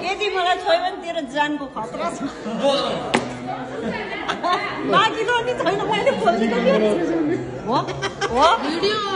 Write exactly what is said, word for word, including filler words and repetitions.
यदि मलाई छोयो भने तेरो जानको खतरा छ बाँकी त नि छैन मैले खोलेको हो हो